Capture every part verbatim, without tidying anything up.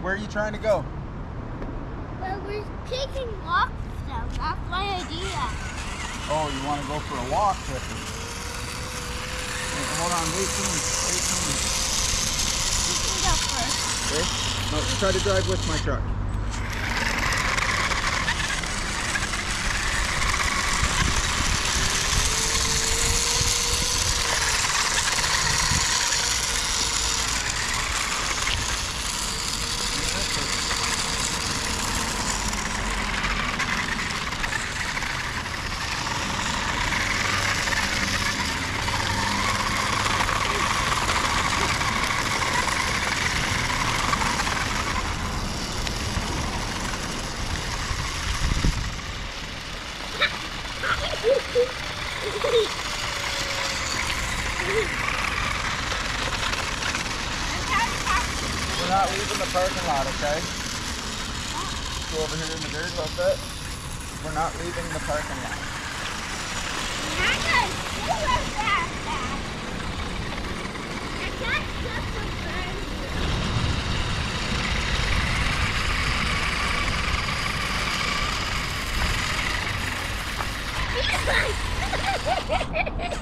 where are you trying to go? Well, we're taking walks though. That's my idea. Oh, you want to go for a walk with me? Wait, hold on, wait for me. Wait for me. You can go first. Okay? No, try to drive with my truck. We're not leaving the parking lot, okay? Go over here in the dirt a little bit. We're not leaving the parking lot. I can't do it that fast. I can't just confirm you.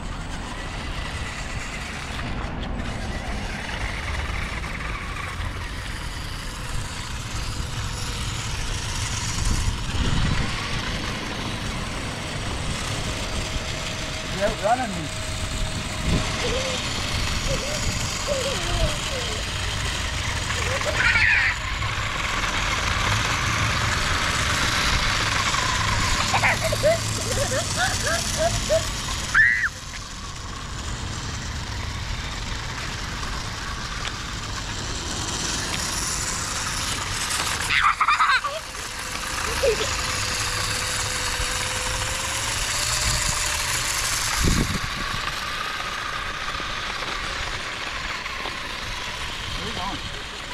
You're outrunning me. Where are you going?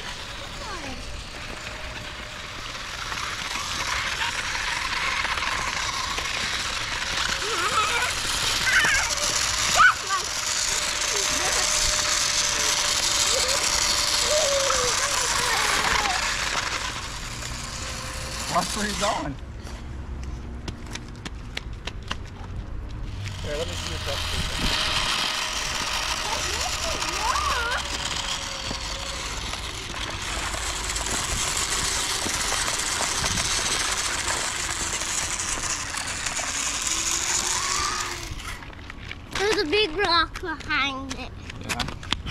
Watch where you're going. Here, let me see your truck. There's a big rock behind it. Yeah.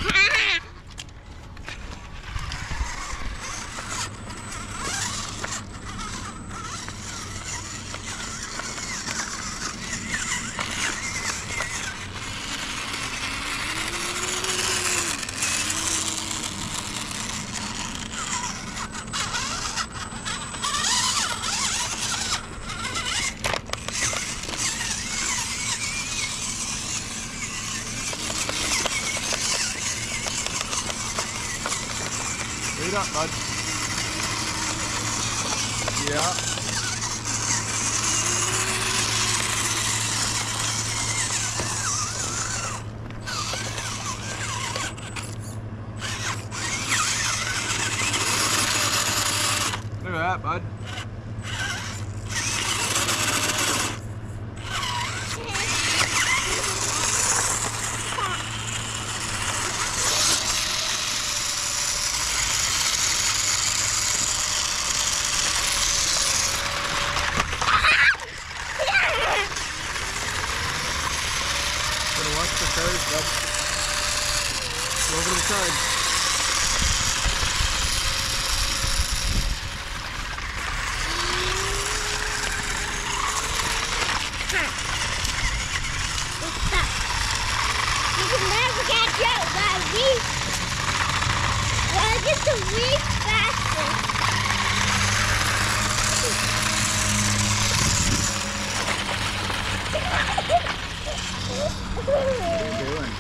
Wait up, bud. Yeah. Look at that, bud. Gotta watch the cars, bud. Go over to the side. You can never catch up, but we gotta get the weed faster. What are you doing?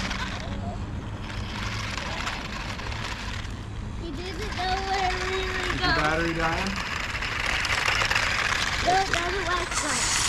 He didn't know where we were Is going. your battery dying? No, it doesn't work.